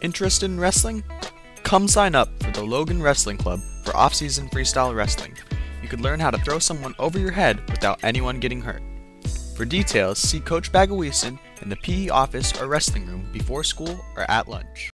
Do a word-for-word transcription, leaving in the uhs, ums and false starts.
Interested in wrestling? Come sign up for the Logan Wrestling Club for off-season freestyle wrestling. You can learn how to throw someone over your head without anyone getting hurt. For details, see Coach Bagawisan in the P E office or wrestling room before school or at lunch.